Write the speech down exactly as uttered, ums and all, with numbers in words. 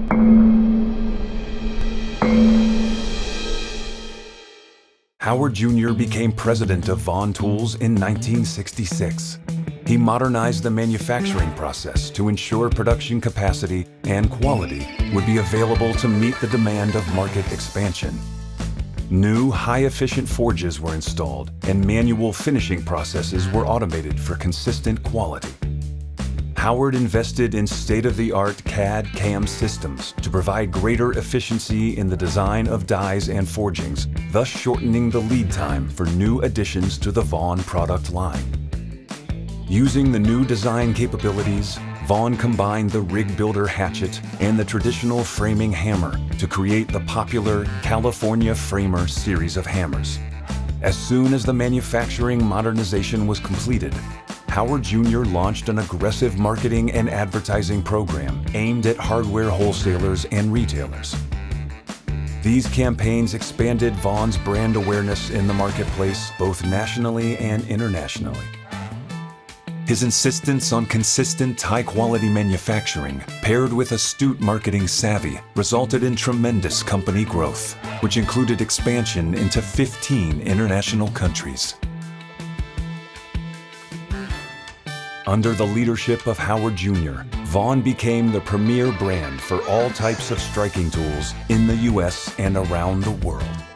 Howard Junior became president of Vaughan Tools in nineteen sixty-six. He modernized the manufacturing process to ensure production capacity and quality would be available to meet the demand of market expansion. New, high-efficient forges were installed, and manual finishing processes were automated for consistent quality. Howard invested in state-of-the-art C A D C A M systems to provide greater efficiency in the design of dies and forgings, thus shortening the lead time for new additions to the Vaughan product line. Using the new design capabilities, Vaughan combined the rig builder hatchet and the traditional framing hammer to create the popular California Framer series of hammers. As soon as the manufacturing modernization was completed, Howard Junior launched an aggressive marketing and advertising program aimed at hardware wholesalers and retailers. These campaigns expanded Vaughan's brand awareness in the marketplace both nationally and internationally. His insistence on consistent, high-quality manufacturing, paired with astute marketing savvy, resulted in tremendous company growth, which included expansion into fifteen international countries. Under the leadership of Howard Junior, Vaughan became the premier brand for all types of striking tools in the U S and around the world.